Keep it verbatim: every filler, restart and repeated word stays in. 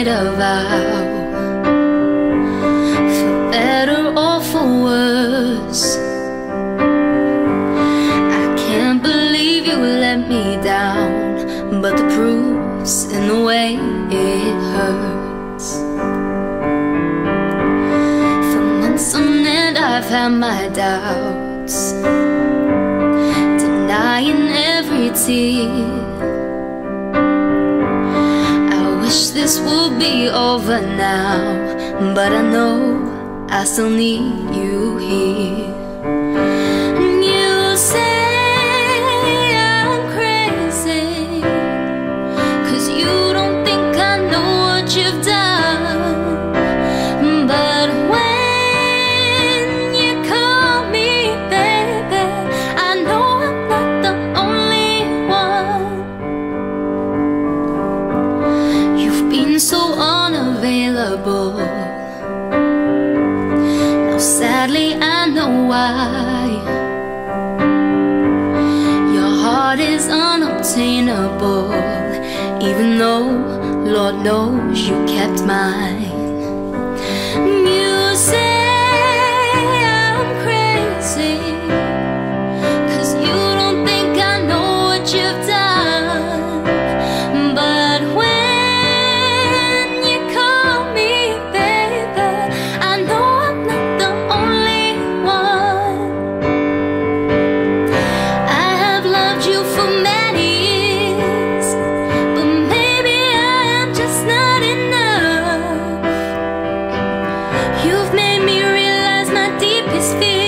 made a vow, for better or for worse. I can't believe you let me down, but the proof's in the way it hurts. For months on end I've had my doubts, denying every tear. I wish this would be over now, but I know I still need you here. You say I'm crazy, 'cause you don't think I know what you've done. But when you call me baby, I know I'm not the only one. You've been so unavailable. Now sadly I know why. Your heart is unobtainable, even though Lord knows you kept mine. You say I'm crazy, 'cause you don't think I know what you've done. But when you call me baby, I know I'm not the only one. I have loved you for many years, but maybe I am just not enough. You've made me realize my deepest fears.